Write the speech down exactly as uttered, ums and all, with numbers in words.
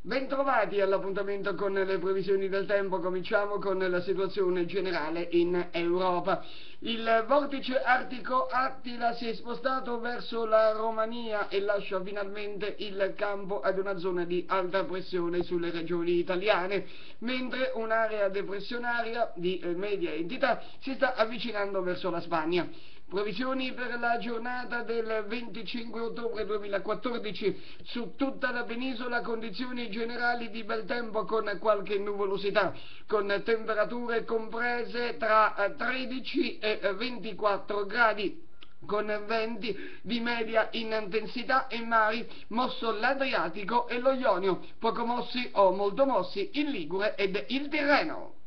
Bentrovati all'appuntamento con le previsioni del tempo. Cominciamo con la situazione generale in Europa. Il vortice artico Attila si è spostato verso la Romania e lascia finalmente il campo ad una zona di alta pressione sulle regioni italiane, mentre un'area depressionaria di media entità si sta avvicinando verso la Spagna. Previsioni per la giornata del venticinque ottobre duemilaquattordici: su tutta la penisola condizioni generali di bel tempo con qualche nuvolosità, con temperature comprese tra tredici e ventiquattro gradi, con venti di media intensità e mari mosso l'Adriatico e lo Ionio, poco mossi o molto mossi il Ligure ed il Tirreno.